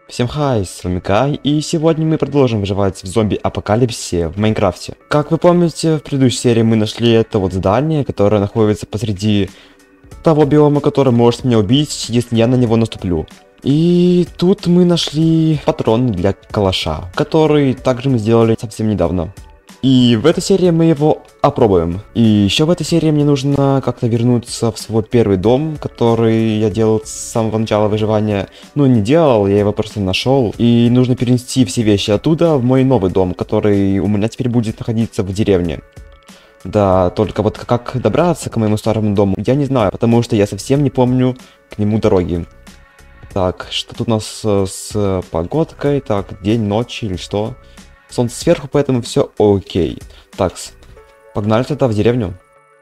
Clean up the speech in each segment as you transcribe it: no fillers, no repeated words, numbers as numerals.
Всем хай, с вами Кай, и сегодня мы продолжим выживать в зомби-апокалипсисе в Майнкрафте. Как вы помните, в предыдущей серии мы нашли это вот здание, которое находится посреди того биома, который может меня убить, если я на него наступлю. И тут мы нашли патрон для калаша, который также мы сделали совсем недавно. И в этой серии мы его опробуем. И еще в этой серии мне нужно как-то вернуться в свой первый дом, который я делал с самого начала выживания. Ну, не делал, я его просто нашел. И нужно перенести все вещи оттуда в мой новый дом, который у меня теперь будет находиться в деревне. Да, только вот как добраться к моему старому дому, я не знаю, потому что я совсем не помню к нему дороги. Так, что тут у нас с погодкой? Так, день, ночь или что? Солнце сверху, поэтому все окей. Так, погнали тогда в деревню.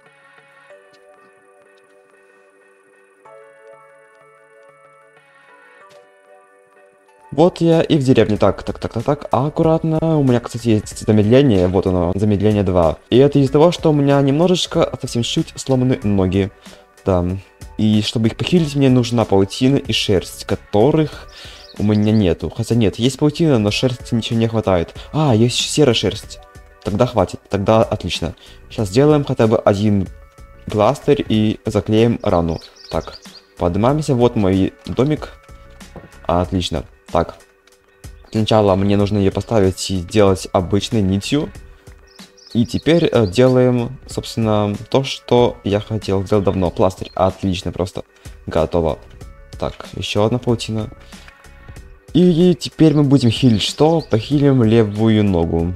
Вот я и в деревне. Так, аккуратно. У меня, кстати, есть замедление. Вот оно, замедление 2. И это из-за того, что у меня немножечко, совсем чуть сломаны ноги. Да. И чтобы их похилить, мне нужна паутина и шерсть, которых у меня нету. Хотя нет, есть паутина, но шерсти ничего не хватает. А, есть серая шерсть. Тогда хватит, тогда отлично. Сейчас сделаем хотя бы один пластырь и заклеим рану. Так, поднимаемся. Вот мой домик. Отлично. Так, сначала мне нужно ее поставить и сделать обычной нитью. И теперь делаем, собственно, то, что я хотел сделать давно. Пластырь. Отлично, просто готово. Так, еще одна паутина. И теперь мы будем хилить что? Похилим левую ногу.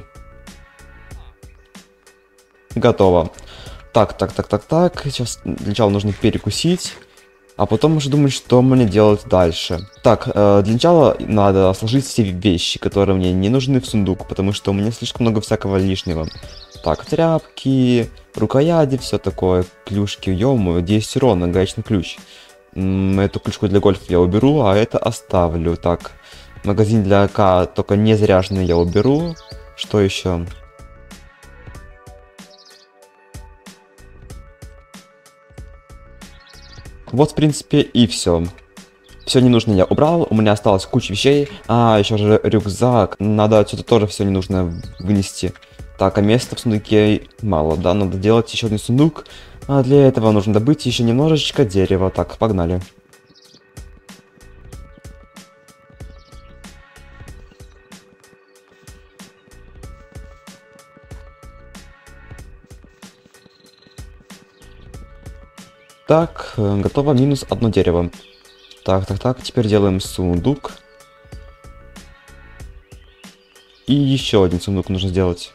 Готово. Так. Сейчас сначала нужно перекусить. А потом уже думать, что мне делать дальше. Так, для начала надо сложить все вещи, которые мне не нужны в сундук, потому что у меня слишком много всякого лишнего. Так, тряпки, рукояти, все такое, клюшки, ё-моё, 10 урона, гаечный ключ. Эту клюшку для гольфа я уберу, а это оставлю. Так, магазин для АК, только не заряженный, я уберу. Что еще? Вот, в принципе, и все. Все ненужное я убрал, у меня осталась куча вещей. А, еще же рюкзак. Надо отсюда тоже все ненужное вынести. Так, а места в сундуке мало, да? Надо делать еще один сундук. А для этого нужно добыть еще немножечко дерева. Так, погнали. Так, готово, минус одно дерево. Так, теперь делаем сундук. И еще один сундук нужно сделать.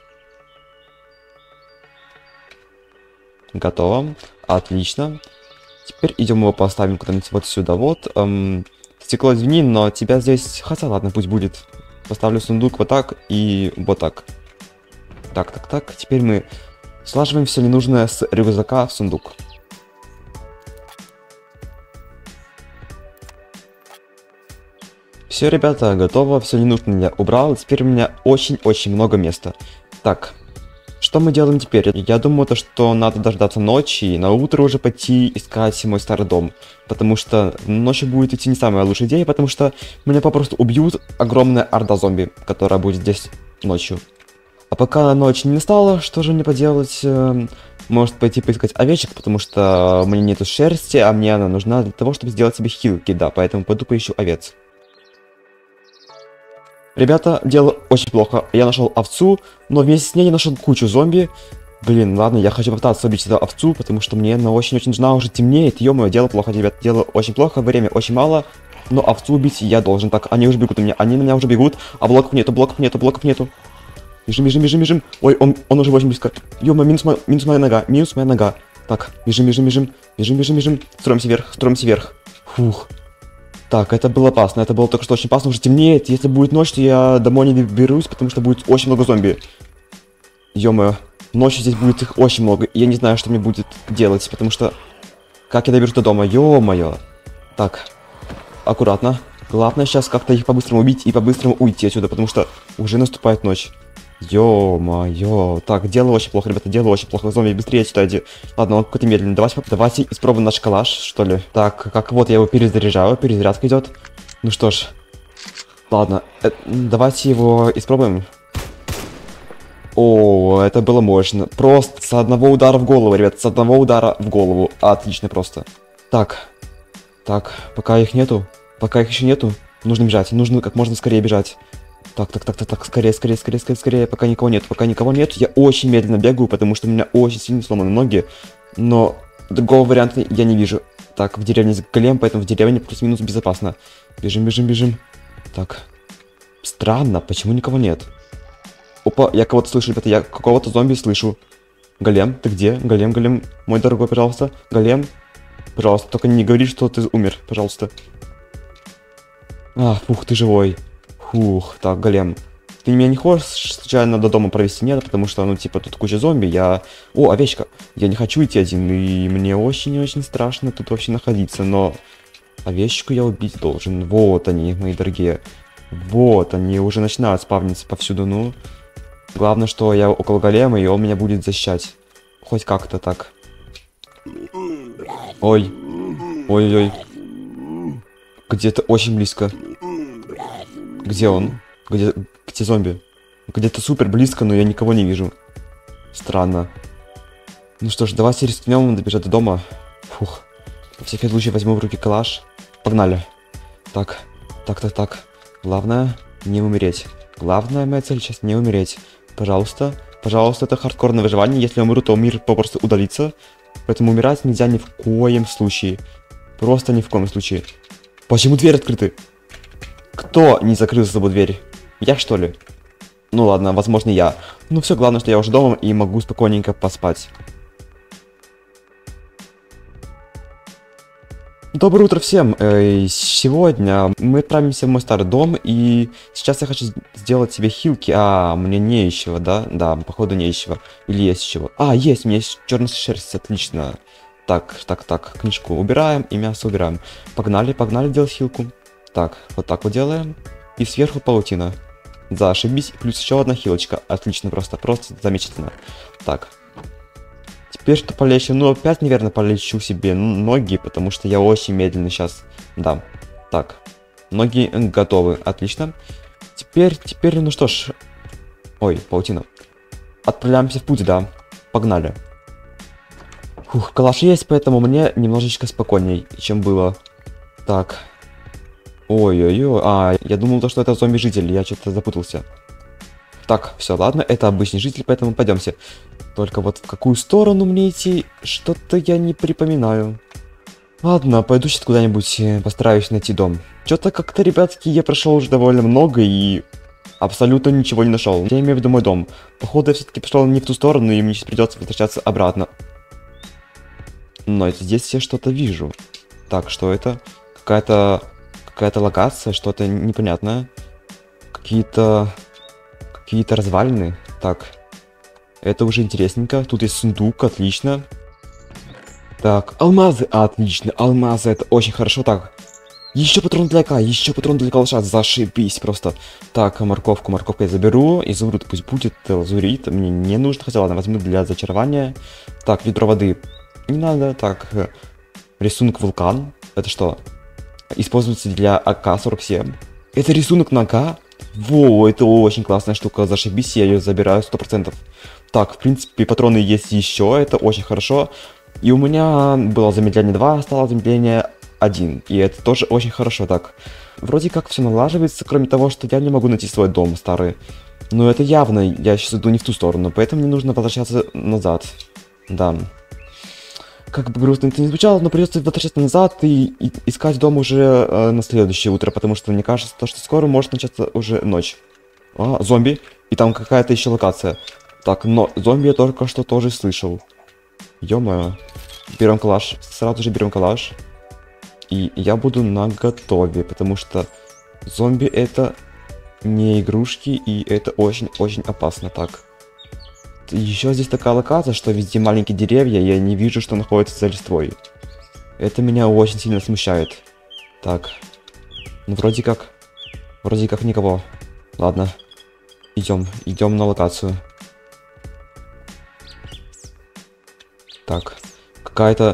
Готово, отлично. Теперь идем его поставим куда-нибудь вот сюда вот. Стекло, извини, но тебя здесь... Хотя ладно, пусть будет. Поставлю сундук вот так и вот так. Так, теперь мы слаживаем все ненужное с рюкзака в сундук. Все, ребята, готово, все ненужное я убрал, теперь у меня очень-очень много места. Так, что мы делаем теперь? Я думаю, то, что надо дождаться ночи и на утро уже пойти искать мой старый дом. Потому что ночью будет идти не самая лучшая идея, потому что меня попросту убьют огромная орда зомби, которая будет здесь ночью. А пока ночь не настала, что же мне поделать? Может пойти поискать овечек, потому что мне нету шерсти, а мне она нужна для того, чтобы сделать себе хилки, да, поэтому пойду поищу овец. Ребята, дело очень плохо. Я нашел овцу, но вместе с ней я нашел кучу зомби. Блин, ладно, я хочу попытаться убить эту овцу, потому что мне она очень-очень нужна, уже темнеет. Ё-моё, дело плохо, ребят, дело очень плохо, время очень мало. Но овцу убить я должен. Так, они уже бегут у меня, они на меня уже бегут. А блоков нету. Бежим. Ой, он уже очень близко. Ё-моё, минус моя нога. Так, бежим. Строимся вверх. Фух. Так, это было опасно, это было только что очень опасно, уже темнеет, если будет ночь, то я домой не доберусь, потому что будет очень много зомби. Ё-моё, ночью здесь будет их очень много, и я не знаю, что мне будет делать, потому что... Как я доберусь до дома, ё-моё. Так, аккуратно. Главное сейчас как-то их по-быстрому убить и по-быстрому уйти отсюда, потому что уже наступает ночь. Ё-моё. Так, дело очень плохо, ребята, дело очень плохо. Зомби, быстрее сюда иди. Ладно, он какой-то медленный. Давайте испробуем наш калаш, что ли. Так, как вот я его перезаряжаю, перезарядка идет. Ну что ж. Ладно, давайте его испробуем. О, это было мощно. Просто с одного удара в голову, ребят, с одного удара в голову. Отлично просто. Так, пока их нету, пока их еще нету, нужно бежать, нужно как можно скорее бежать. Так, скорее, пока никого нет, я очень медленно бегаю, потому что у меня очень сильно сломаны ноги, но другого варианта я не вижу. Так, в деревне с голем, поэтому в деревне плюс-минус безопасно. Бежим. Так, странно, почему никого нет? Опа, я кого-то слышу, ребята, я какого-то зомби слышу. Голем, ты где? Голем, мой дорогой, пожалуйста. Голем, пожалуйста, только не говори, что ты умер, пожалуйста. А, фух, ты живой. Фух, так, голем. Ты меня не хочешь случайно до дома провести? Нет, потому что, ну, типа, тут куча зомби, я... О, овечка. Я не хочу идти один, и мне очень-очень страшно тут вообще находиться, но... Овечку я убить должен. Вот они, мои дорогие. Вот они, уже начинают спавниться повсюду, ну... Главное, что я около голема, и он меня будет защищать. Хоть как-то так. Ой. Ой-ой-ой. Где-то очень близко. Где он? Где зомби? Где-то супер близко, но я никого не вижу. Странно. Ну что ж, давайте рискнем добежать до дома. Фух. Во всякий случай возьму в руки калаш. Погнали. Так. Главное, не умереть. Главная моя цель сейчас не умереть. Пожалуйста, это хардкорное выживание. Если я умру, то мир попросту удалится. Поэтому умирать нельзя ни в коем случае. Просто ни в коем случае. Почему дверь открыты? Кто не закрыл за собой дверь? Я, что ли? Ну ладно, возможно, я. Ну все, главное, что я уже дома и могу спокойненько поспать. Доброе утро всем! Сегодня мы отправимся в мой старый дом, и сейчас я хочу сделать себе хилки. А, мне не из чего, да? Да, походу не из чего. Или есть из чего? А, есть, у меня есть черная шерсть, отлично. Так, книжку убираем и мясо убираем. Погнали делать хилку. Так, вот так вот делаем. И сверху паутина. Зашибись, плюс еще одна хилочка. Отлично, просто замечательно. Так. Теперь что полечу? Ну, опять, наверное, полечу себе ноги, потому что я очень медленно сейчас. Да. Так. Ноги готовы. Отлично. Теперь, ну что ж. Ой, паутина. Отправляемся в путь, да. Погнали. Фух, калаш есть, поэтому мне немножечко спокойней, чем было. Так. Ой-ой-ой. А, я думал, что это зомби-житель, я что-то запутался. Так, все, ладно, это обычный житель, поэтому пойдемте. Только вот в какую сторону мне идти, что-то я не припоминаю. Ладно, пойду сейчас куда-нибудь, постараюсь найти дом. Что-то как-то, ребятки, я прошел уже довольно много и абсолютно ничего не нашел. Я имею в виду мой дом. Походу, я все-таки пошел не в ту сторону, и мне сейчас придется возвращаться обратно. Но здесь я что-то вижу. Так, что это? Какая-то локация, что-то непонятное. Какие-то развалины. Так. Это уже интересненько. Тут есть сундук, отлично. Так, алмазы, отлично. Алмазы, это очень хорошо. Так. Еще патрон для калаша. Зашибись просто. Так, морковку я заберу. Изумруд пусть будет. Лазурит мне не нужно. Хотя ладно, возьму для зачарования. Так, ведро воды. Не надо. Так, рисунок вулкан. Это что? Используется для АК-47. Это рисунок на АК? Во, это очень классная штука, зашибись, я ее забираю 100%. Так, в принципе, патроны есть еще, это очень хорошо. И у меня было замедление 2, стало замедление 1. И это тоже очень хорошо, так. Вроде как все налаживается, кроме того, что я не могу найти свой дом старый. Но это явно, я сейчас иду не в ту сторону, поэтому мне нужно возвращаться назад. Да. Как бы грустно это не звучало, но придется возвращаться назад и искать дом уже на следующее утро, потому что мне кажется, что скоро может начаться уже ночь. А, зомби. И там какая-то еще локация. Так, но зомби я только что тоже слышал. Ё-моё. Берем калаш. Сразу же берем калаш. И я буду наготове, потому что зомби это не игрушки, и это очень-очень опасно. Так. Еще здесь такая локация, что везде маленькие деревья, и я не вижу, что находится за листвой. Это меня очень сильно смущает. Так. Ну, вроде как никого. Ладно. Идем на локацию. Так. Какая-то...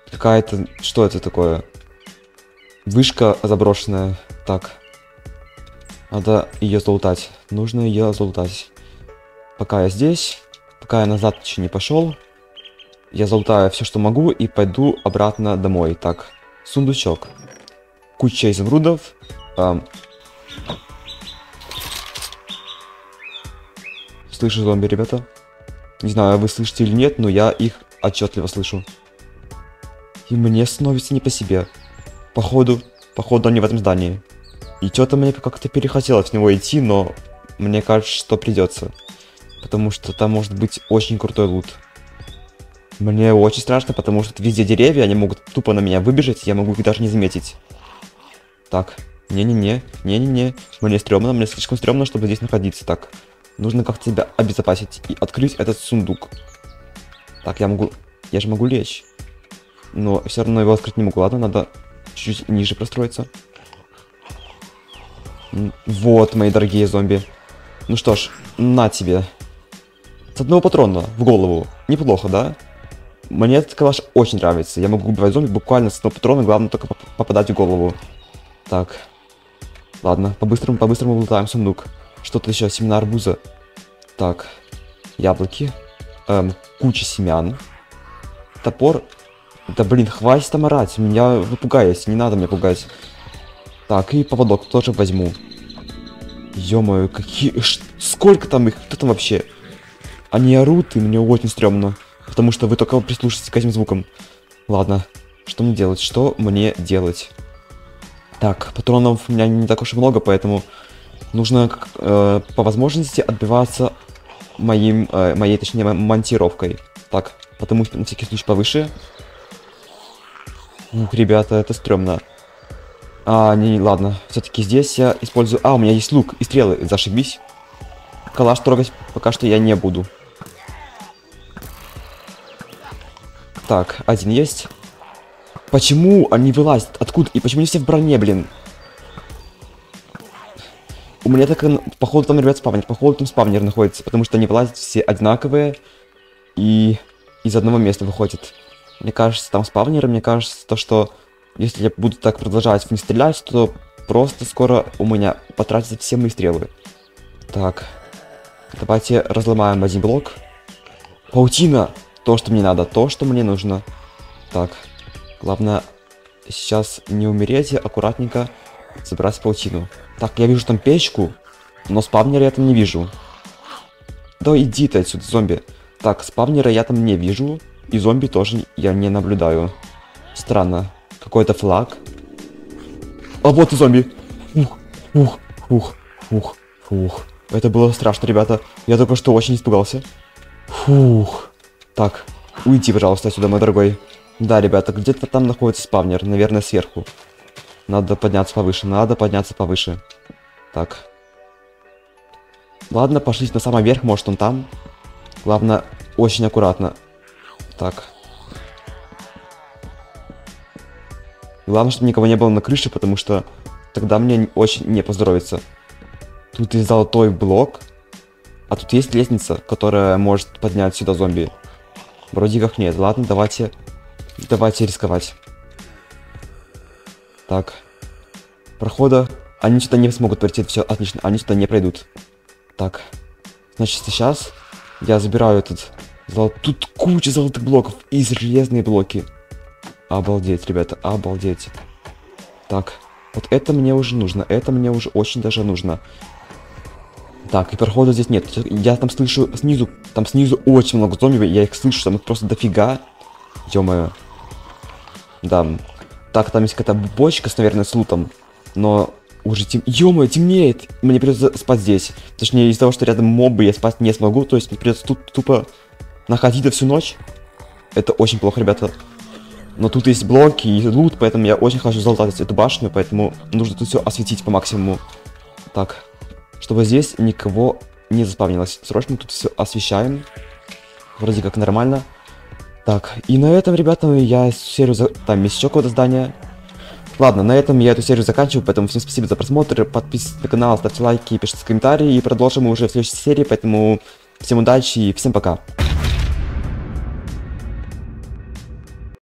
Что это такое? Вышка заброшенная. Так. Надо ее залутать. Нужно ее залутать. Пока я здесь, пока я назад еще не пошел, я залутаю все, что могу, и пойду обратно домой. Так, сундучок. Куча изумрудов. Слышу зомби, ребята. Не знаю, вы слышите или нет, но я их отчетливо слышу. И мне становится не по себе. Походу они в этом здании. И что-то мне как-то перехотелось в него идти, но мне кажется, что придется. Потому что там может быть очень крутой лут. Мне очень страшно, потому что везде деревья, они могут тупо на меня выбежать, я могу их даже не заметить. Так, не-не-не. Мне стрёмно, мне слишком стрёмно, чтобы здесь находиться. Так, нужно как-то себя обезопасить и открыть этот сундук. Так, я же могу лечь. Но все равно его открыть не могу. Ладно, надо чуть-чуть ниже простроиться. Вот, мои дорогие зомби. Ну что ж, на тебе. С одного патрона в голову. Неплохо, да? Мне этот калаш очень нравится. Я могу убивать зомби буквально с одного патрона, главное только попадать в голову. Так. Ладно, по-быстрому лутаем сундук. Что-то еще, семена арбуза. Так. Яблоки. Куча семян. Топор. Да блин, хватит там орать. Меня вы пугаете, не надо меня пугать. Так, и поводок тоже возьму. Ё-моё, какие... Сколько там их? Кто там вообще? Они орут, и мне очень стрёмно. Потому что вы только прислушайтесь к этим звукам. Ладно, что мне делать? Что мне делать? Так, патронов у меня не так уж и много, поэтому нужно по возможности отбиваться моей, точнее, монтировкой. Так, потому что на всякий случай повыше. Ух, ребята, это стрёмно. Ладно, все-таки здесь я использую... у меня есть лук и стрелы, зашибись. Калаш трогать пока что я не буду. Так, один есть. Почему они вылазят? Откуда? И почему не все в броне, блин? У меня так, походу, там, ребят, спавнер. Походу, там спавнер находится, потому что они вылазят все одинаковые и из одного места выходят. Мне кажется, там спавнеры, мне кажется, то, что если я буду так продолжать в них стрелять, то просто скоро у меня потратятся все мои стрелы. Так, давайте разломаем один блок. Паутина! То, что мне надо, то, что мне нужно. Так, главное сейчас не умереть, аккуратненько собрать паутину. Так, я вижу там печку, но спавнера я там не вижу. Да иди ты отсюда, зомби. Так, спавнера я там не вижу, и зомби тоже я не наблюдаю. Странно. Какой-то флаг. Вот и зомби. Фух. Это было страшно, ребята. Я только что очень испугался. Фух. Так, уйди, пожалуйста, отсюда, мой дорогой. Да, ребята, где-то там находится спавнер, наверное, сверху. Надо подняться повыше, Так. Ладно, пошлите на самый верх, может он там. Главное, очень аккуратно. Так. Главное, чтобы никого не было на крыше, потому что тогда мне очень не поздоровится. Тут есть золотой блок, а тут есть лестница, которая может поднять сюда зомби. Вроде как нет. Ладно, давайте рисковать. Так. Прохода. Они сюда не смогут пройти. Все отлично. Они сюда не пройдут. Так. Значит, сейчас я забираю этот Тут куча золотых блоков и железные блоки. Обалдеть, ребята, обалдеть. Так. Вот это мне уже нужно. Это мне уже очень даже нужно. Так, и прохода здесь нет. Я там слышу снизу. Там снизу очень много зомби. Я их слышу, там их просто дофига. Ё-моё. Да. Так, там есть какая-то бочка, наверное, с лутом. Но уже ё-моё, темнеет. Мне придется спать здесь. Точнее, из-за того, что рядом мобы, я спать не смогу. То есть мне придется тут тупо находить до всю ночь. Это очень плохо, ребята. Но тут есть блоки и лут, поэтому я очень хочу залутать эту башню, поэтому нужно тут все осветить по максимуму. Так, чтобы здесь никого не заспавнилось. Срочно тут все освещаем. Вроде как нормально. Так, и на этом, ребята, я серию... Там есть еще какое-то здание. Ладно, на этом я эту серию заканчиваю, поэтому всем спасибо за просмотр. Подписывайтесь на канал, ставьте лайки, пишите комментарии. И продолжим мы уже в следующей серии, поэтому всем удачи и всем пока.